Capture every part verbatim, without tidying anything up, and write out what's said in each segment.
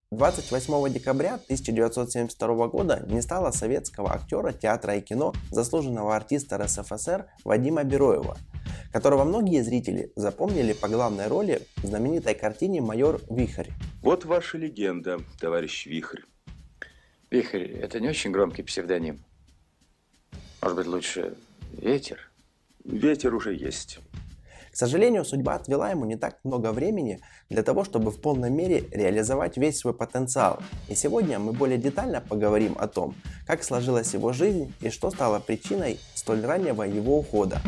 двадцать восьмого декабря тысяча девятьсот семьдесят второго года не стало советского актера театра и кино, заслуженного артиста эр эс эф эс эр Вадима Бероева, которого многие зрители запомнили по главной роли в знаменитой картине «Майор Вихрь». Вот ваша легенда, товарищ Вихрь. Вихрь – это не очень громкий псевдоним. Может быть, лучше Ветер? Ветер уже есть. К сожалению, судьба отвела ему не так много времени для того, чтобы в полной мере реализовать весь свой потенциал. И сегодня мы более детально поговорим о том, как сложилась его жизнь и что стало причиной столь раннего его ухода.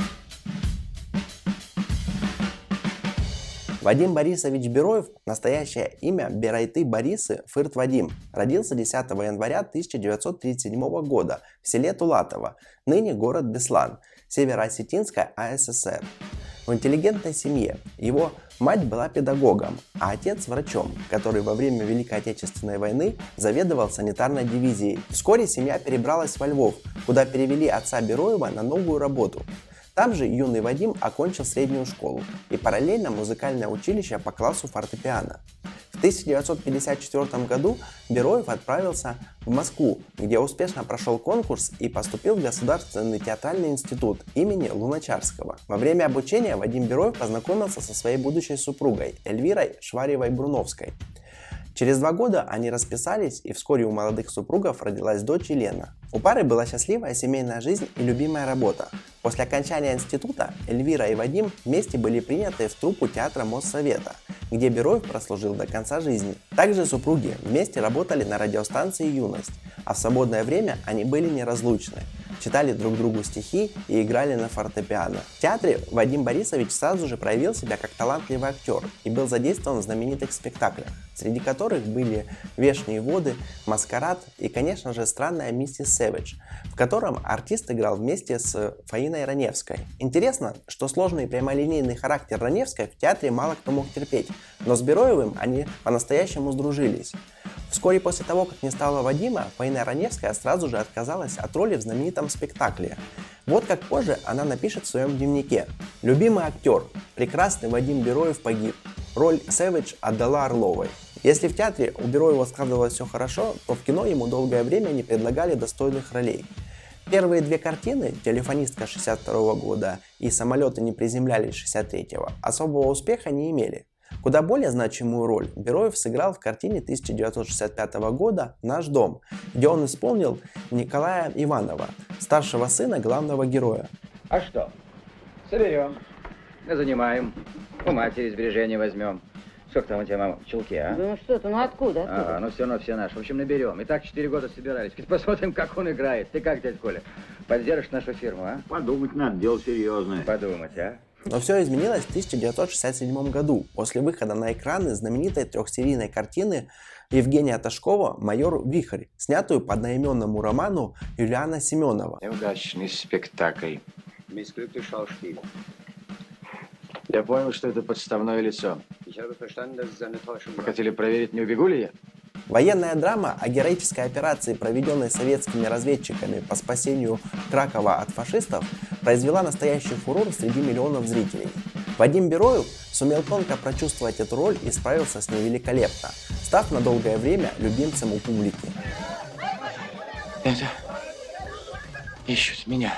Вадим Борисович Бероев, настоящее имя Берайты Борисы Фырт Вадим, родился десятого января тысяча девятьсот тридцать седьмого года в селе Тулатово, ныне город Беслан, Северо-Осетинская а эс эс эр. В интеллигентной семье его мать была педагогом, а отец врачом, который во время Великой Отечественной войны заведовал санитарной дивизией. Вскоре семья перебралась во Львов, куда перевели отца Бероева на новую работу. Там же юный Вадим окончил среднюю школу и параллельно музыкальное училище по классу фортепиано. В тысяча девятьсот пятьдесят четвёртом году Бероев отправился в Москву, где успешно прошел конкурс и поступил в Государственный театральный институт имени Луначарского. Во время обучения Вадим Бероев познакомился со своей будущей супругой Эльвирой Шваревой-Бруновской. Через два года они расписались, и вскоре у молодых супругов родилась дочь Елена. У пары была счастливая семейная жизнь и любимая работа. После окончания института Эльвира и Вадим вместе были приняты в труппу театра Моссовета, где Бероев прослужил до конца жизни. Также супруги вместе работали на радиостанции «Юность», а в свободное время они были неразлучны. Читали друг другу стихи и играли на фортепиано. В театре Вадим Борисович сразу же проявил себя как талантливый актер и был задействован в знаменитых спектаклях, среди которых были «Вешние воды», «Маскарад» и, конечно же, «Странная миссис Сэвидж», в котором артист играл вместе с Фаиной Раневской. Интересно, что сложный прямолинейный характер Раневской в театре мало кто мог терпеть, но с Бероевым они по-настоящему сдружились. Вскоре после того, как не стало Вадима, Фаина Раневская сразу же отказалась от роли в знаменитом спектакле. Вот как позже она напишет в своем дневнике: «Любимый актер, прекрасный Вадим Бероев погиб. Роль Сэвидж отдала Орловой». Если в театре у Бероева складывалось все хорошо, то в кино ему долгое время не предлагали достойных ролей. Первые две картины, «Телефонистка» шестьдесят второго года и «Самолеты не приземлялись» шестьдесят третьего, особого успеха не имели. Куда более значимую роль Бероев сыграл в картине тысяча девятьсот шестьдесят пятого года «Наш дом», где он исполнил Николая Иванова, старшего сына главного героя. А что? Соберем, занимаем, у матери сбережения возьмем. Сколько там у тебя, мама, в чулке, а? Ну что ты, ну откуда? откуда? А, ну все равно все наши. В общем, наберем. И так четыре года собирались. Посмотрим, как он играет. Ты как, дядь Коля, поддержишь нашу фирму, а? Подумать надо, дело серьезное. Подумать, а? Но все изменилось в тысяча девятьсот шестьдесят седьмом году, после выхода на экраны знаменитой трехсерийной картины Евгения Ташкова «Майор Вихрь», снятую по одноименному роману Юлиана Семенова. Неудачный спектакль. Я понял, что это подставное лицо. Вы хотели проверить, не убегу ли я? Военная драма о героической операции, проведенной советскими разведчиками по спасению Кракова от фашистов, произвела настоящий фурор среди миллионов зрителей. Вадим Бероев сумел тонко прочувствовать эту роль и справился с ней великолепно, став на долгое время любимцем у публики. Это ищут меня.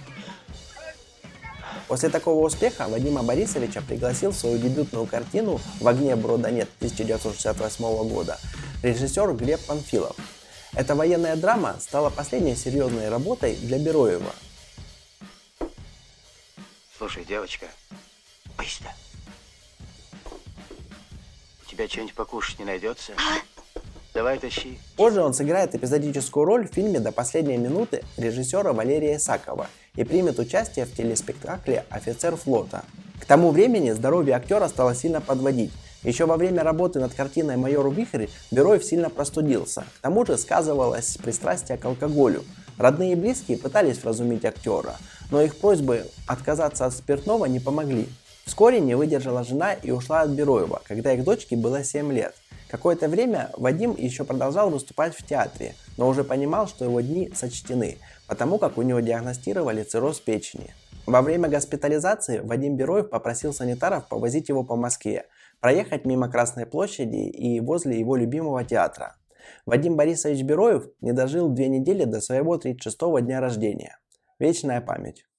После такого успеха Вадима Борисовича пригласил в свою дебютную картину «В огне брода нет» тысяча девятьсот шестьдесят восьмого года режиссер Глеб Панфилов. Эта военная драма стала последней серьезной работой для Бероева. Слушай, девочка, быстро. У тебя что-нибудь покушать не найдется? Давай тащи. Позже он сыграет эпизодическую роль в фильме «До последней минуты» режиссера Валерия Исакова и примет участие в телеспектакле «Офицер флота». К тому времени здоровье актера стало сильно подводить. Еще во время работы над картиной «Майор Вихрь» Бероев сильно простудился. К тому же сказывалось пристрастие к алкоголю. Родные и близкие пытались вразумить актера, но их просьбы отказаться от спиртного не помогли. Вскоре не выдержала жена и ушла от Бероева, когда их дочке было семь лет. Какое-то время Вадим еще продолжал выступать в театре, но уже понимал, что его дни сочтены, потому как у него диагностировали цирроз печени. Во время госпитализации Вадим Бероев попросил санитаров повозить его по Москве, проехать мимо Красной площади и возле его любимого театра. Вадим Борисович Бероев не дожил две недели до своего тридцать шестого дня рождения. Вечная память.